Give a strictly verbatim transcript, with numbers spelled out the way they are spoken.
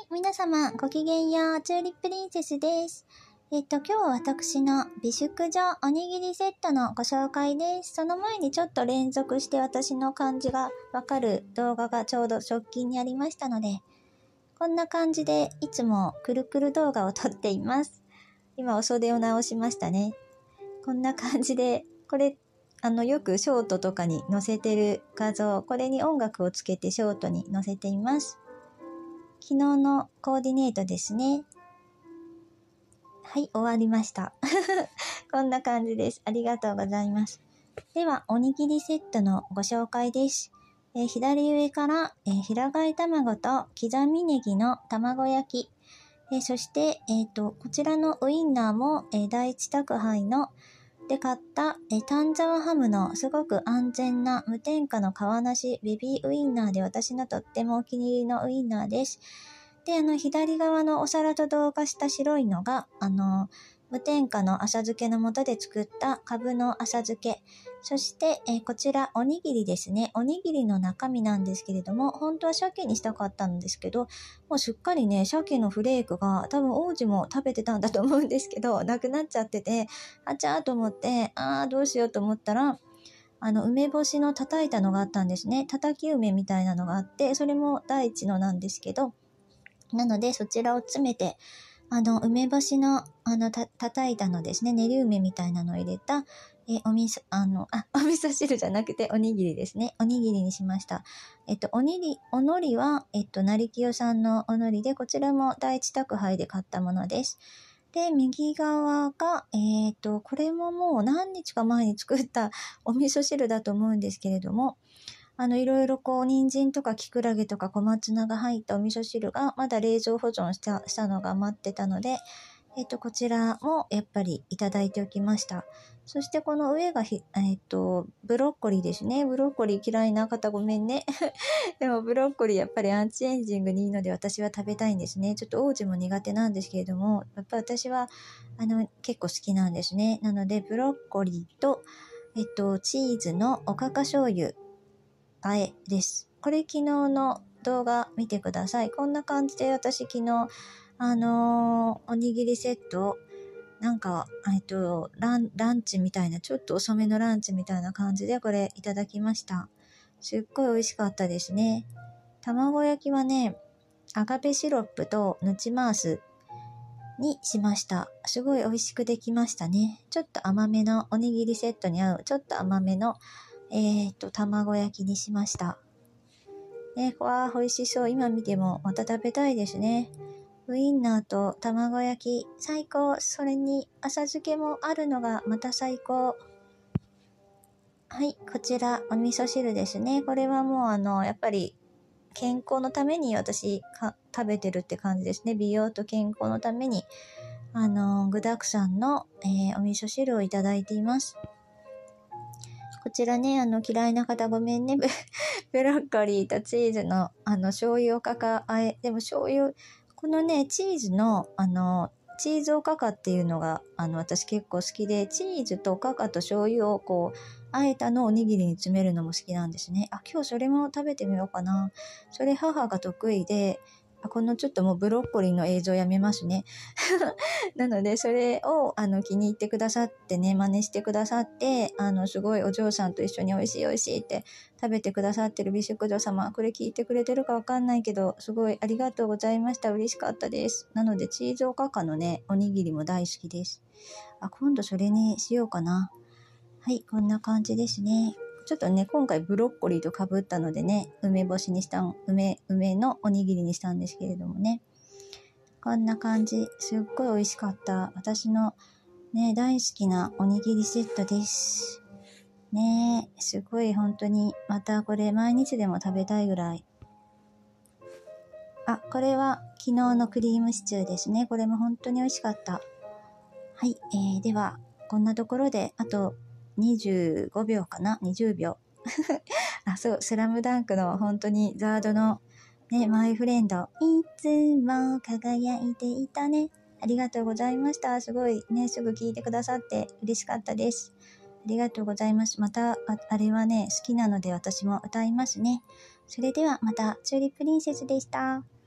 皆様、ごきげんよう、チューリッププリンセスです。えっと、今日は私の美淑女おにぎりセットのご紹介です。その前にちょっと連続して私の感じがわかる動画がちょうど直近にありましたので、こんな感じでいつもくるくる動画を撮っています。今お袖を直しましたね。こんな感じで、これ、あの、よくショートとかに載せてる画像、これに音楽をつけてショートに載せています。昨日のコーディネートですね。はい、終わりました。こんな感じです。ありがとうございます。では、おにぎりセットのご紹介です。えー、左上から、えー、平飼い卵と刻みネギの卵焼き。えー、そして、えっと、こちらのウインナーも、えー、第一宅配ので買った、えー、丹沢ハムのすごく安全な無添加の皮なしベビーウインナーで私のとってもお気に入りのウインナーです。で、あの、左側のお皿と同化した白いのが、あの、無添加の浅漬けの素で作ったカブの浅漬け。そして、えー、こちら、おにぎりですね。おにぎりの中身なんですけれども、本当は鮭にしたかったんですけど、もうすっかりね、鮭のフレークが、多分王子も食べてたんだと思うんですけど、なくなっちゃってて、あちゃーと思って、あーどうしようと思ったら、あの、梅干しの叩いたのがあったんですね。叩き梅みたいなのがあって、それも第一のなんですけど、なので、そちらを詰めて、あの、梅干しの、あの、た、叩いたのですね、練り梅みたいなのを入れた、え、お味噌、あの、あ、お味噌汁じゃなくて、おにぎりですね。おにぎりにしました。えっと、おにぎ、おのりは、えっと、成清さんのおのりで、こちらも第一宅配で買ったものです。で、右側が、えっと、これももう何日か前に作ったお味噌汁だと思うんですけれども、あの、いろいろこう、人参とかキクラゲとか小松菜が入ったお味噌汁が、まだ冷蔵保存した、したのが待ってたので、えっと、こちらもやっぱりいただいておきました。そしてこの上がひ、えっと、ブロッコリーですね。ブロッコリー嫌いな方ごめんね。でもブロッコリーやっぱりアンチエイジングにいいので私は食べたいんですね。ちょっと王子も苦手なんですけれども、やっぱ私は、あの、結構好きなんですね。なので、ブロッコリーと、えっと、チーズのおかか醤油、あえです。これ昨日の動画見てください。こんな感じで私昨日、あのー、おにぎりセット、なんか、えっと、ラン、ランチみたいな、ちょっと遅めのランチみたいな感じでこれいただきました。すっごい美味しかったですね。卵焼きはね、アガベシロップとヌチマースにしました。すごい美味しくできましたね。ちょっと甘めのおにぎりセットに合う、ちょっと甘めのえっと、卵焼きにしました。ね、わー、美味しそう。今見てもまた食べたいですね。ウインナーと卵焼き、最高。それに浅漬けもあるのがまた最高。はい、こちら、お味噌汁ですね。これはもうあの、やっぱり健康のために私か食べてるって感じですね。美容と健康のために、あの、具沢山の、えー、お味噌汁をいただいています。こちらね、あの、嫌いな方ごめんね。ブロッコリーとチーズの、あの、醤油おかかあえ。でも醤油、このね、チーズの、あの、チーズおかかっていうのが、あの、私結構好きで、チーズとおかかと醤油をこう、あえたのをおにぎりに詰めるのも好きなんですね。あ、今日それも食べてみようかな。それ母が得意で、あこのちょっともうブロッコリーの映像やめますね。なので、それを、あの、気に入ってくださってね、真似してくださって、あの、すごいお嬢さんと一緒に美味しい美味しいって食べてくださってる美食女様、これ聞いてくれてるかわかんないけど、すごいありがとうございました。嬉しかったです。なので、チーズおかかのね、おにぎりも大好きです。あ、今度それにしようかな。はい、こんな感じですね。ちょっとね、今回ブロッコリーと被ったのでね、梅干しにしたん、梅、梅のおにぎりにしたんですけれどもね。こんな感じ。すっごい美味しかった。私のね、大好きなおにぎりセットです。ねえ、すごい本当に、またこれ毎日でも食べたいぐらい。あ、これは昨日のクリームシチューですね。これも本当に美味しかった。はい、えー、では、こんなところで、あとにじゅうごびょうかな ?にじゅうびょう。あ、そう、スラムダンクの本当にザードのね、マイフレンド。いつも輝いていたね。ありがとうございました。すごいね、すぐ聞いてくださって嬉しかったです。ありがとうございます。また、あ, あれはね、好きなので私も歌いますね。それではまた、チューリッププリンセスでした。